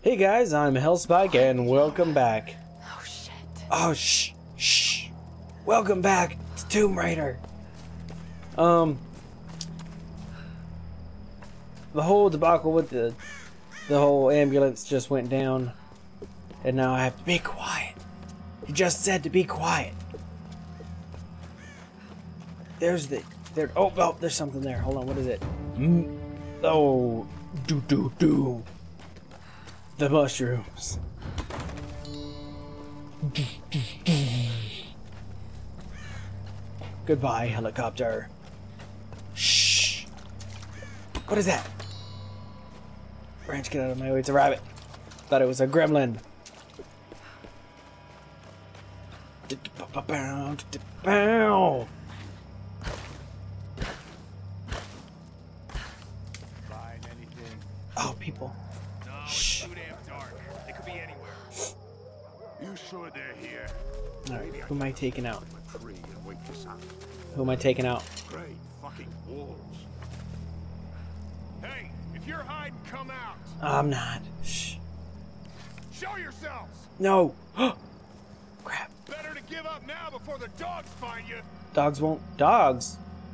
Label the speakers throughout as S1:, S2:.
S1: Hey guys, I'm Hellspike and welcome back.
S2: Oh shit.
S1: Oh shh. Welcome back to Tomb Raider. The whole debacle with the whole ambulance just went down, and now I have to be quiet. You just said to be quiet. There's something there. Hold on, what is it? Oh, do. The mushrooms. Goodbye, helicopter. Shh. What is that? Branch, get out of my way. It's a rabbit. Thought it was a gremlin. Oh, people.
S3: No,
S1: Shh.
S3: it's too damn dark. They could be anywhere.
S4: You sure they're here?
S1: Alright, who am I taking out?
S4: A tree and wake us up.
S1: Who am I taking out?
S4: Great fucking wolves.
S3: Hey, if you're hiding, come out.
S1: I'm not. Shh.
S3: Show yourselves.
S1: No. Crap.
S3: Better to give up now before the dogs find you.
S1: Dogs won't. Dogs.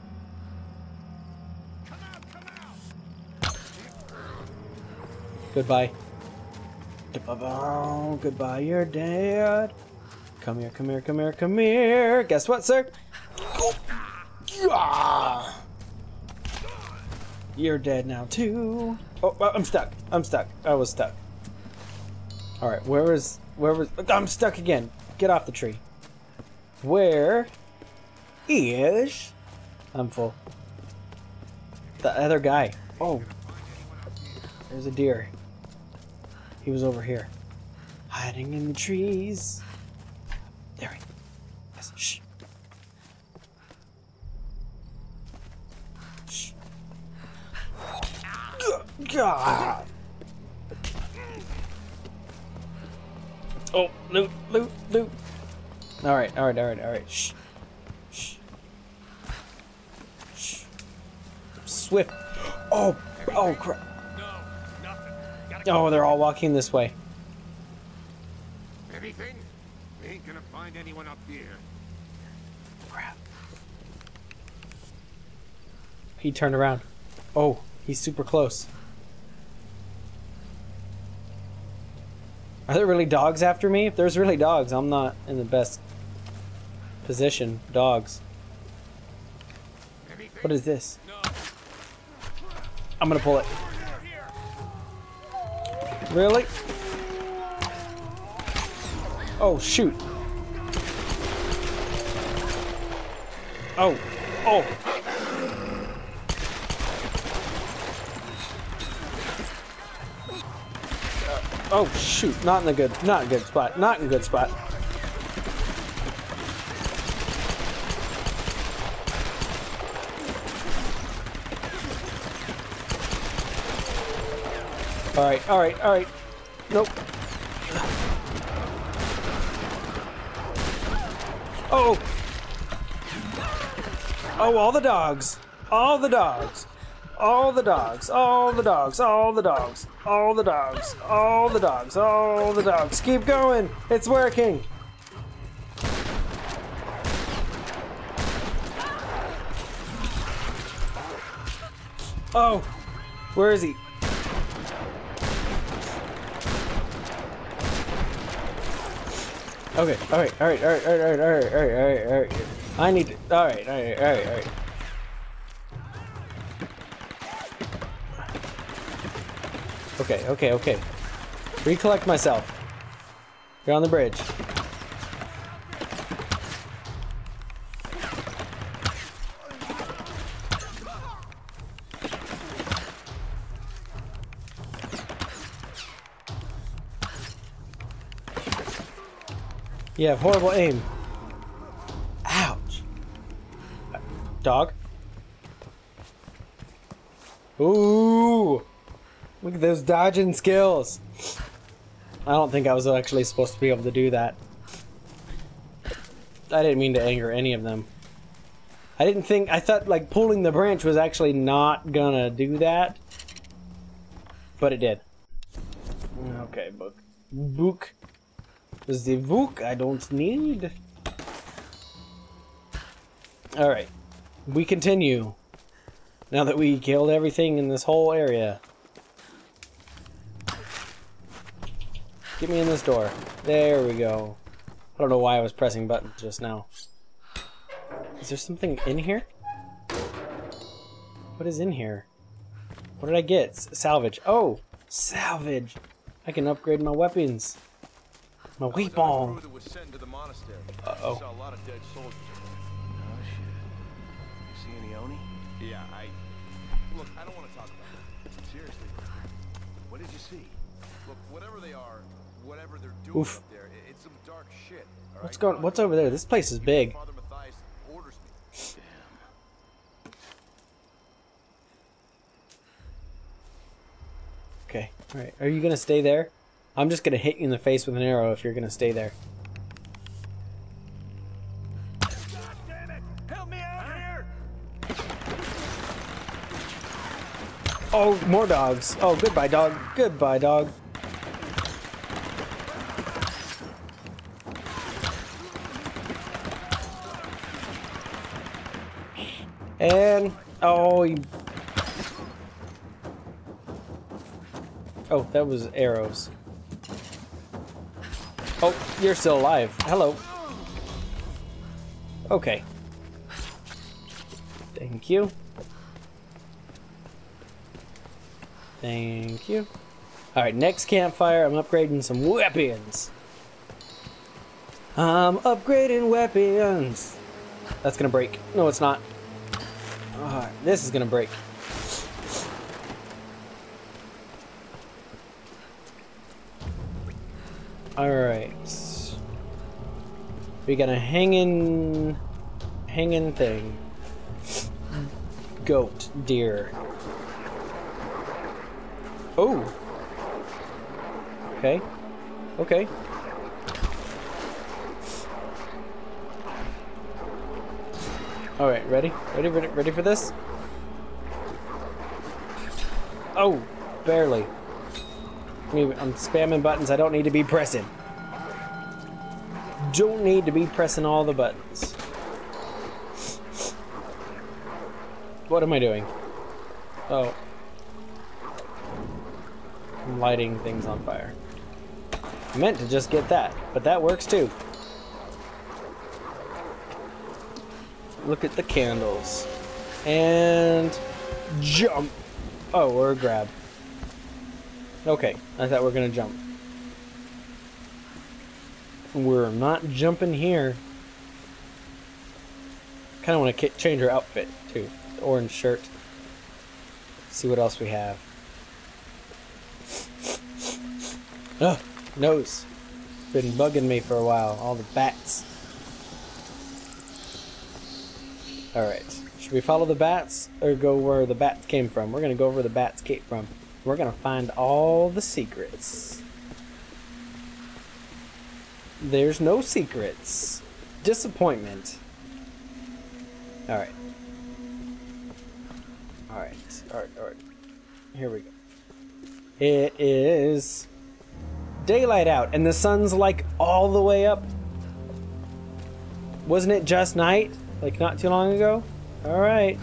S3: Come out.
S1: Goodbye. Goodbye, you're dead. Come here. Guess what, sir? You're dead now, too. Oh, I'm stuck. I was stuck. Alright, where was... I'm stuck again. Get off the tree. Where is... I'm full. The other guy. Oh. There's a deer. He was over here. Hiding in the trees. There he is. Shh. Shh. God. Oh, loot. Alright. Shh. Swift. Oh, crap.
S3: No, nothing.
S1: Oh, they're all walking this way.
S4: Anything? We ain't gonna find anyone up here.
S1: Crap. He turned around. Oh, he's super close. Are there really dogs after me? If there's really dogs, I'm not in the best position. Dogs.
S4: Anything?
S1: What is this?
S3: No.
S1: I'm gonna pull it. Really? Oh, shoot. Oh. Oh, shoot. Not in a good spot. Not in a good spot. Alright. Nope. Oh! Oh, all the dogs. Keep going. It's working. Oh, where is he? Okay, alright. I need to, alright. Okay. Recollect myself. You're on the bridge. You have horrible aim. Ouch. Dog? Ooh! Look at those dodging skills. I don't think I was actually supposed to be able to do that. I didn't mean to anger any of them. I thought like pulling the branch was actually not gonna do that. But it did. Okay, book. Book. The book I don't need. Alright. We continue. Now that we killed everything in this whole area. Get me in this door. There we go. I don't know why I was pressing buttons just now. Is there something in here? What is in here? What did I get? Salvage. Oh! Salvage! I can upgrade my weapons. My weapon. Uh-oh.
S2: Saw a lot of dead soldiers. Oh shit. You see any Oni? Yeah, look, I don't want to talk about it. Seriously. What did you see? Look, whatever they are, whatever they're doing
S1: Oof.
S2: up there, it's some dark shit. All
S1: What's
S2: right?
S1: going? What's over there? This place is big.
S2: Father Matthias orders me.
S1: Okay. All right. Are you gonna stay there? I'm just gonna hit you in the face with an arrow if you're gonna stay there.
S3: God damn it! Help me out here!
S1: Oh, more dogs. Oh, goodbye, dog. Goodbye, dog. And oh, oh, that was arrows. Oh, you're still alive. Hello. Okay. Thank you. Thank you. Alright, next campfire, I'm upgrading some weapons. I'm upgrading weapons. That's gonna break. No, it's not. This is gonna break. Alright. We got a hanging thing. Goat, deer. Oh. Okay. Okay. All right, ready? Ready for this? Oh, barely. I'm spamming buttons I don't need to be pressing. Don't need to be pressing all the buttons. What am I doing? Oh. I'm lighting things on fire. I meant to just get that, but that works too. Look at the candles. And jump. Oh, or grab. Okay, I thought we were gonna jump. We're not jumping here. Kind of want to change our outfit too. The orange shirt. See what else we have. Ugh, nose. Been bugging me for a while. All the bats. Alright. Should we follow the bats or go where the bats came from? We're going to go where the bats came from. We're going to find all the secrets. There's no secrets. Disappointment. Alright. Alright. Here we go. It is daylight out and the sun's like all the way up. Wasn't it just night? Like not too long ago? Alright.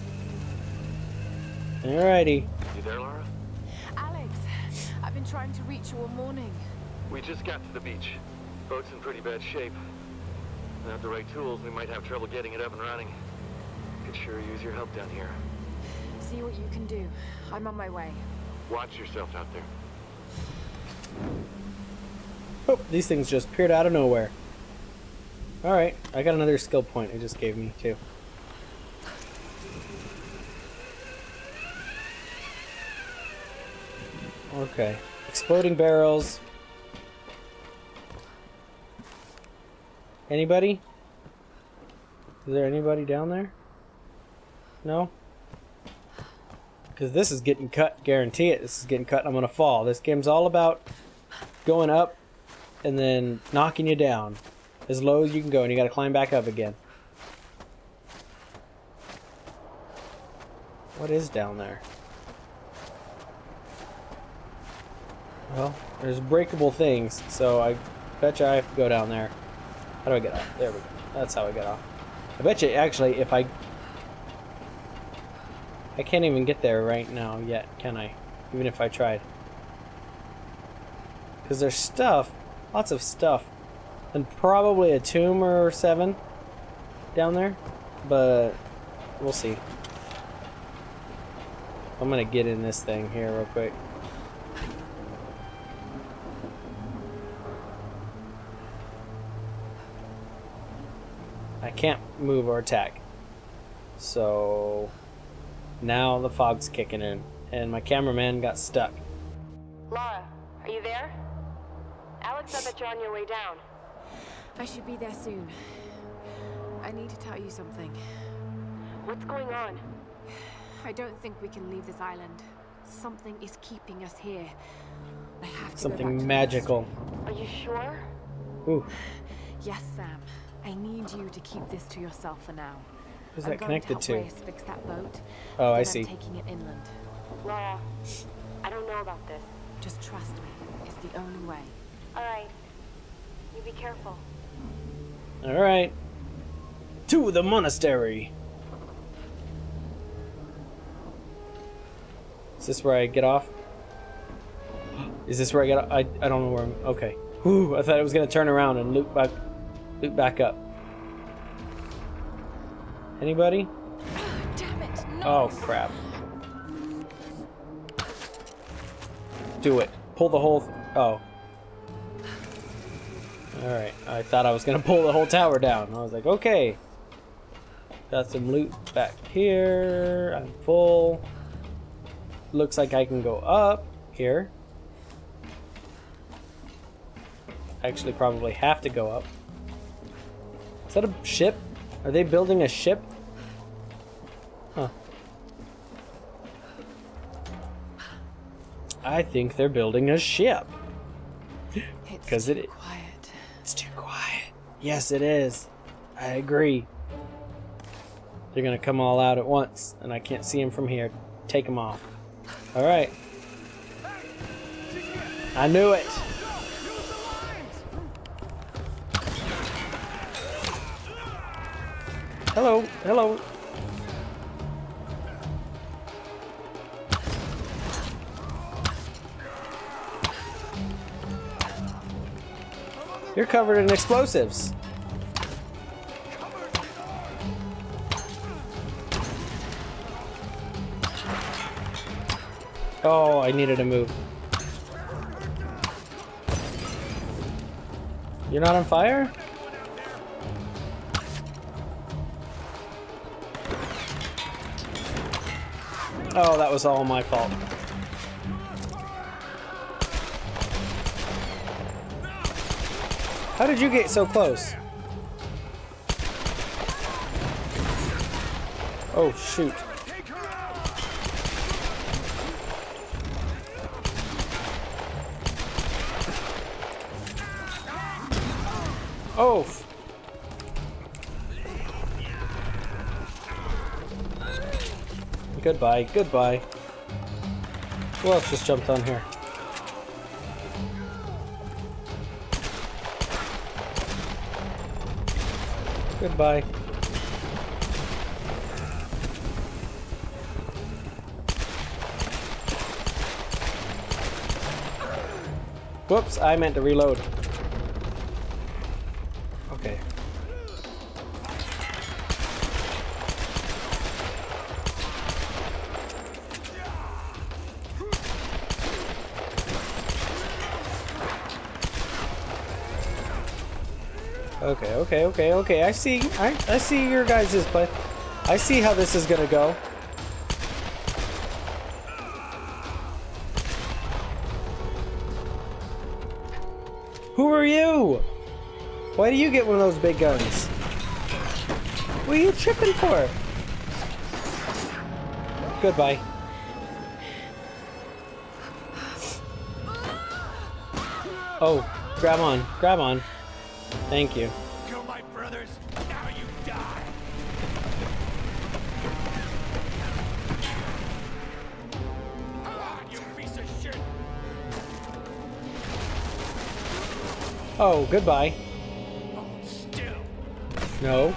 S1: Alrighty.
S5: You there, Lara?
S6: Alex, I've been trying to reach you all morning.
S5: We just got to the beach. Boat's in pretty bad shape. Without the right tools, we might have trouble getting it up and running. Could sure use your help down here.
S6: See what you can do. I'm on my way.
S5: Watch yourself out there.
S1: Oh, these things just appeared out of nowhere. Alright, I got another skill point it just gave me, too. Okay. Exploding barrels. Anybody? Is there anybody down there? No? Because this is getting cut, guarantee it. This is getting cut and I'm going to fall. This game's all about going up and then knocking you down as low as you can go, and you got to climb back up again. What is down there? Well, there's breakable things, so I bet you I have to go down there. How do I get off? There we go. That's how I get off. I bet you, actually, if I can't even get there right now yet, can I? Even if I tried. Because there's stuff, lots of stuff, and probably a tomb or 7 down there, but we'll see. I'm gonna get in this thing here real quick. I can't move or attack. So now the fog's kicking in and my cameraman got stuck.
S7: Lara, are you there? Alex said that you're on your way down.
S6: I should be there soon. I need to tell you something.
S7: What's going on?
S6: I don't think we can leave this island. Something is keeping us here. I have to go back to
S1: Something
S6: the
S1: magical.
S7: Are you sure?
S1: Ooh.
S6: Yes, Sam. I need you to keep this to yourself for now.
S1: Who's
S6: I'm
S1: that
S6: going
S1: connected
S6: to?
S1: to?
S6: Help Reyes fix that boat.
S1: Oh, I
S6: then
S1: see.
S6: I'm taking it inland.
S7: Lara, I don't know about this.
S6: Just trust me. It's the only way.
S7: Alright. You be careful.
S1: Alright. To the monastery. Is this where I get off? Is this where I get off? I don't know where I'm... Okay. Whew, I thought I was going to turn around and loop back up. Anybody?
S6: Damn it! No.
S1: Oh, crap. Do it. Pull the whole... Oh. Alright. I thought I was going to pull the whole tower down. I was like, okay. Got some loot back here. I'm full. Looks like I can go up here. Actually, probably have to go up. Is that a ship? Are they building a ship? Huh. I think they're building a ship. Because
S6: It's too quiet.
S1: It's too quiet. Yes, it is. I agree. They're gonna come all out at once, and I can't see them from here. Take them off. All right. I knew it. Hello, hello. You're covered in explosives. Oh, I needed to move. You're not on fire? Oh, that was all my fault. How did you get so close? Oh, shoot. Oh! Goodbye, goodbye. Who else just jumped on here? Goodbye. Whoops, I meant to reload. Okay. Okay. I see your guys' play. I see how this is gonna go. Who are you? Why do you get one of those big guns? What are you tripping for? Goodbye. Oh, grab on, grab on. Thank you.
S3: Kill my brothers, now you die. Come on, you piece of shit.
S1: Oh, goodbye. No.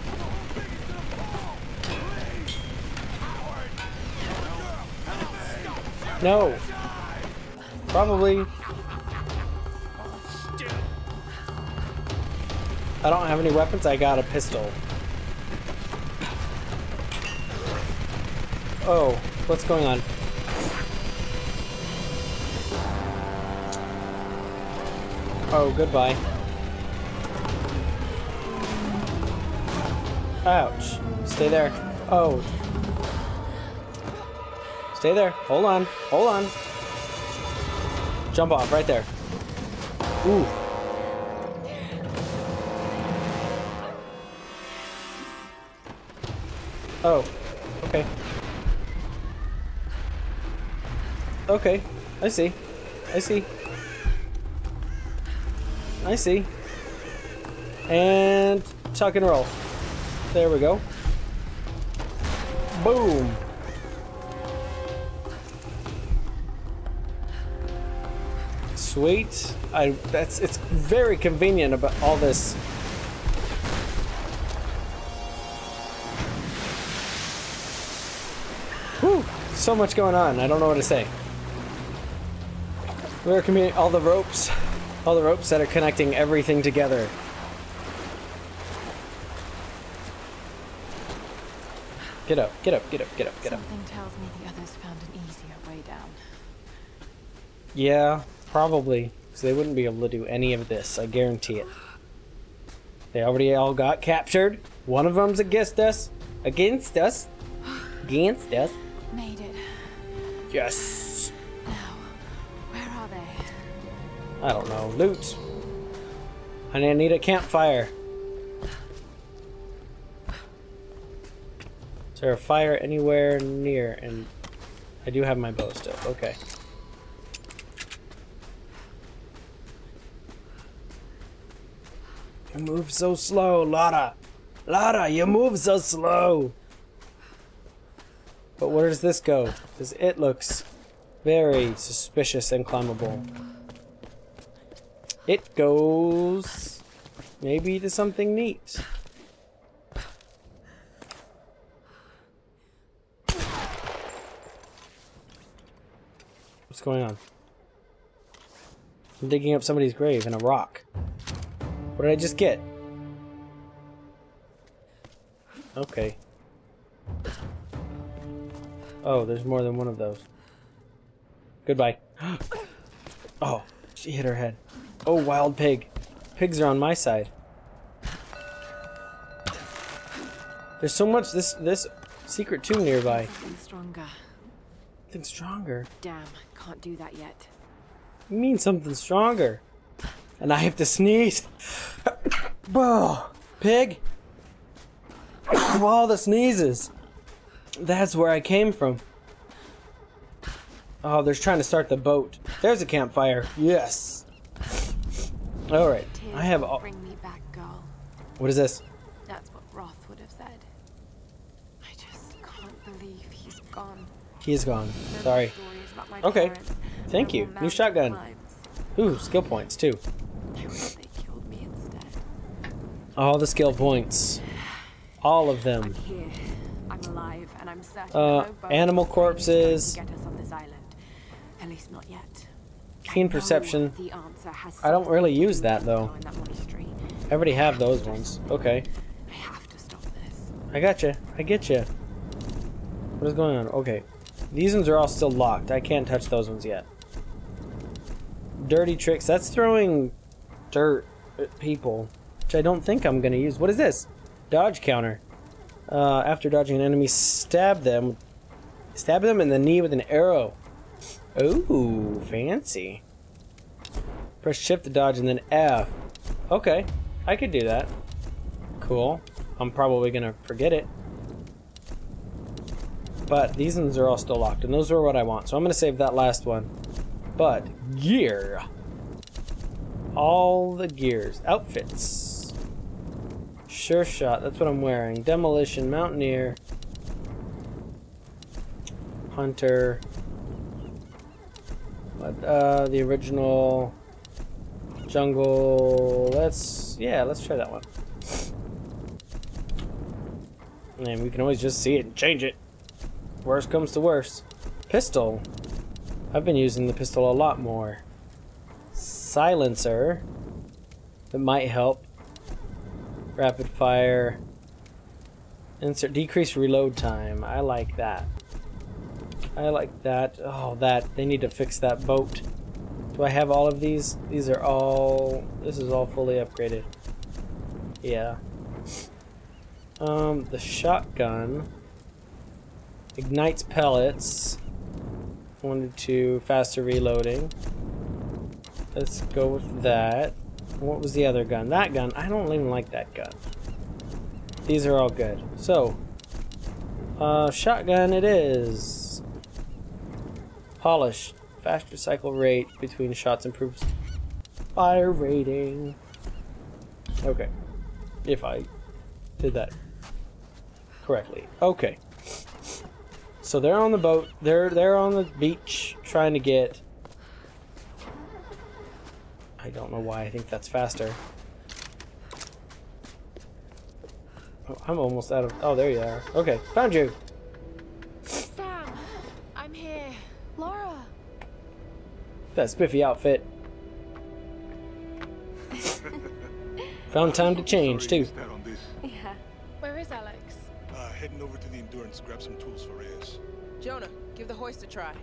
S1: No. Probably. I don't have any weapons. I got a pistol. Oh, what's going on? Oh, goodbye. Ouch. Stay there. Oh. Stay there. Hold on. Hold on. Jump off right there. Ooh. Oh. Okay. Okay. I see. I see. I see. And tuck and roll. There we go. Boom. Sweet. It's very convenient about all this. Whew, so much going on. I don't know what to say. We're communicating all the ropes that are connecting everything together. Get up, get up, get up, get up, get up.
S6: Something tells me the others found an easier way down.
S1: Yeah, probably. Because they wouldn't be able to do any of this, I guarantee it. They already all got captured. One of them's against us. Against us. Against us.
S6: Made it.
S1: Yes.
S6: Now, where are they?
S1: I don't know. Loot. Honey, I need a campfire. Is there a fire anywhere near? And I do have my bow still. Okay. You move so slow, Lara. Lara, you move so slow. But where does this go? Because it looks very suspicious and climbable. It goes maybe to something neat. What's going on? I'm digging up somebody's grave in a rock. What did I just get? Okay. Oh, there's more than one of those. Goodbye. Oh, she hit her head. Oh, wild pig. Pigs are on my side. There's so much this secret tomb nearby.
S6: Something stronger.
S1: Something stronger?
S6: Damn, can't do that yet.
S1: You mean something stronger? And I have to sneeze. Whoa, pig. Of all the sneezes. That's where I came from. Oh, they're trying to start the boat. There's a campfire. Yes. All right. I have all.
S6: Bring me back, girl.
S1: What is this?
S6: That's what Roth would have said. I just can't believe he's gone.
S1: He is gone.
S6: No
S1: Sorry.
S6: stories about my
S1: Okay.
S6: parents,
S1: Thank
S6: no
S1: you.
S6: more
S1: New
S6: mountain
S1: shotgun.
S6: climbs.
S1: Ooh, skill points too.
S6: I wish they killed me instead.
S1: All the skill points. All of them.
S6: I'm here. I'm alive, and I'm certain that no boat
S1: Animal
S6: or plane is going to
S1: corpses.
S6: get us on this island. At least not yet.
S1: Keen
S6: I know
S1: perception.
S6: the answer has
S1: I don't really
S6: something to
S1: use
S6: do
S1: that,
S6: with
S1: though.
S6: behind that monastery.
S1: I already have those ones. Okay.
S6: I have to stop this.
S1: I gotcha. I get you. What is going on? Okay. These ones are all still locked. I can't touch those ones yet. Dirty tricks. That's throwing dirt at people, which I don't think I'm going to use. What is this? Dodge counter. After dodging an enemy, stab them in the knee with an arrow. Ooh, fancy. Press shift to dodge and then F. Okay, I could do that. Cool. I'm probably gonna forget it. But these ones are all still locked, and those are what I want. So I'm gonna save that last one. But gear. All the gears. Outfits. Sure shot, that's what I'm wearing. Demolition, Mountaineer. Hunter. The original Jungle. Let's try that one. And we can always just see it and change it. Worst comes to worst. Pistol. I've been using the pistol a lot more. Silencer. That might help. Rapid fire. Insert decrease reload time. I like that. I like that. Oh, that. They need to fix that boat. Do I have all of these? These are all... This is all fully upgraded. Yeah. The shotgun ignites pellets. 1 to 2, faster reloading. Let's go with that. What was the other gun? That gun, I don't even like that gun. These are all good. So, shotgun it is. Polish. Fast recycle rate between shots improves fire rating. Okay. If I did that correctly. Okay. So they're on the boat. They're on the beach trying to get... I don't know why I think that's faster. Oh, I'm almost out of... Oh, there you are. Okay, found you.
S6: Sam, I'm here. Laura.
S1: That spiffy outfit. Found time to change, too.
S6: Yeah. Where is Alex?
S2: Heading over to the Endurance to grab some tools for Reyes.
S8: Jonah, give the hoist a try.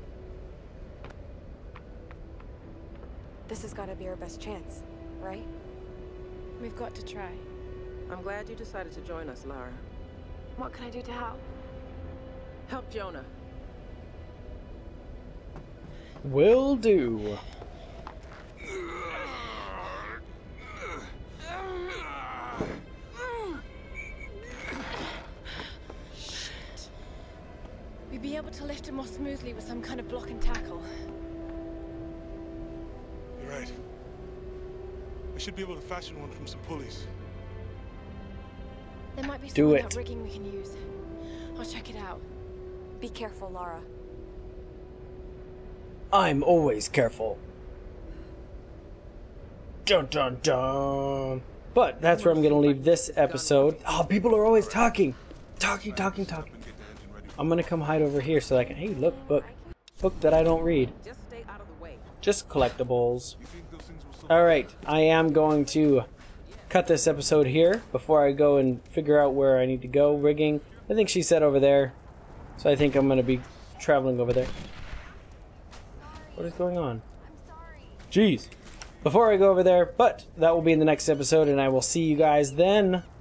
S6: This has got to be our best chance, right? We've got to try.
S8: I'm glad you decided to join us, Lara.
S6: What can I do to help?
S8: Help Jonah.
S1: Will do.
S6: We'd be able to lift him more smoothly with some kind of block and tackle.
S2: You're right. I should be able to fashion one from some pulleys.
S6: There might be
S1: Do
S6: some
S1: it.
S6: of that rigging we can use. I'll check it out. Be careful, Lara.
S1: I'm always careful. Dun dun dun. But that's where I'm gonna leave this episode. Oh, people are always talking. Talking. I'm gonna come hide over here so I can... Hey, look, book. Book that I don't read.
S8: Just stay out of the way.
S1: Just collectibles. Alright, I am going to cut this episode here before I go and figure out where I need to go. Rigging. I think she said over there. So I think I'm gonna be traveling over there. What is going on? Jeez. Before I go over there, but that will be in the next episode, and I will see you guys then.